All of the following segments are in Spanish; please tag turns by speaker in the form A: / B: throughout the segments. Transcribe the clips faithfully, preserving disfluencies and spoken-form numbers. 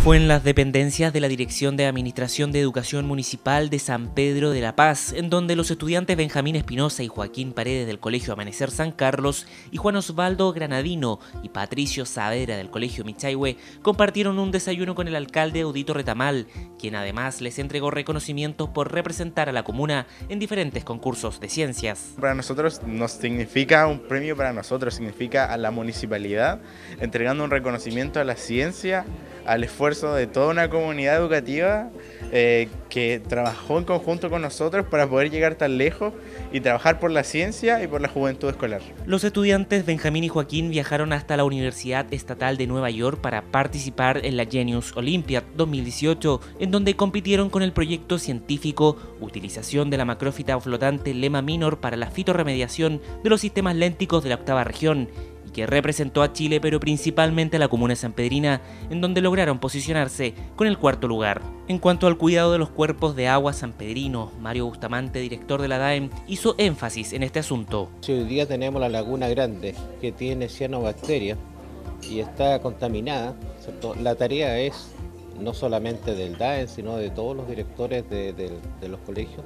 A: Fue en las dependencias de la Dirección de Administración de Educación Municipal de San Pedro de la Paz, en donde los estudiantes Benjamín Espinosa y Joaquín Paredes del Colegio Amanecer San Carlos y Juan Osvaldo Granadino y Patricio Saavedra del Colegio Michayhue compartieron un desayuno con el alcalde Audito Retamal, quien además les entregó reconocimientos por representar a la comuna en diferentes concursos de ciencias.
B: Para nosotros nos significa un premio, para nosotros significa a la municipalidad, entregando un reconocimiento a la ciencia, al esfuerzo de toda una comunidad educativa eh, que trabajó en conjunto con nosotros para poder llegar tan lejos y trabajar por la ciencia y por la juventud escolar.
A: Los estudiantes Benjamín y Joaquín viajaron hasta la Universidad Estatal de Nueva York para participar en la Genius Olympiad dos mil dieciocho, en donde compitieron con el proyecto científico Utilización de la macrófita flotante Lema Minor para la fitorremediación de los sistemas lénticos de la octava región, que representó a Chile pero principalmente a la comuna sanpedrina, en donde lograron posicionarse con el cuarto lugar. En cuanto al cuidado de los cuerpos de agua sanpedrino, Mario Bustamante, director de la D A E M, hizo énfasis en este asunto.
C: Si hoy día tenemos la Laguna Grande, que tiene cianobacterias y está contaminada, ¿cierto? La tarea es no solamente del D A E M, sino de todos los directores de, de, de los colegios,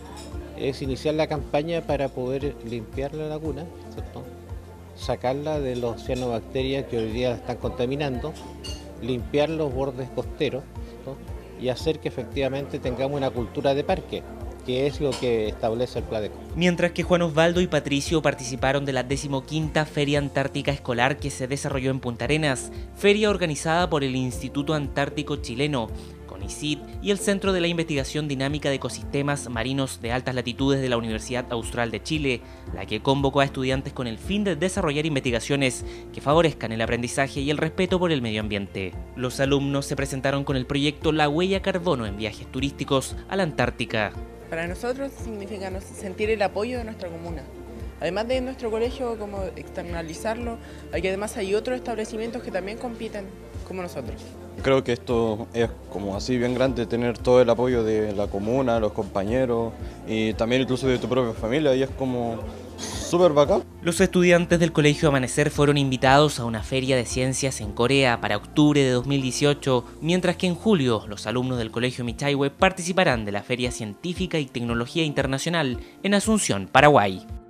C: es iniciar la campaña para poder limpiar la laguna, ¿cierto? Sacarla de los cianobacterias que hoy día están contaminando, limpiar los bordes costeros, ¿no? Y hacer que efectivamente tengamos una cultura de parque, que es lo que establece el Pladeco.
A: Mientras que Juan Osvaldo y Patricio participaron de la decimoquinta Feria Antártica Escolar que se desarrolló en Punta Arenas, feria organizada por el Instituto Antártico Chileno, CONICIT y el Centro de la Investigación Dinámica de Ecosistemas Marinos de Altas Latitudes de la Universidad Austral de Chile, la que convocó a estudiantes con el fin de desarrollar investigaciones que favorezcan el aprendizaje y el respeto por el medio ambiente. Los alumnos se presentaron con el proyecto La Huella Carbono en viajes turísticos a la Antártica.
D: Para nosotros significa sentir el apoyo de nuestra comuna. Además de nuestro colegio, como externalizarlo, aquí además hay otros establecimientos que también compiten como nosotros.
E: Creo que esto es como así bien grande, tener todo el apoyo de la comuna, los compañeros y también incluso de tu propia familia, y es como súper bacán.
A: Los estudiantes del Colegio Amanecer fueron invitados a una feria de ciencias en Corea para octubre de dos mil dieciocho, mientras que en julio los alumnos del Colegio Michayhue participarán de la Feria Científica y Tecnología Internacional en Asunción, Paraguay.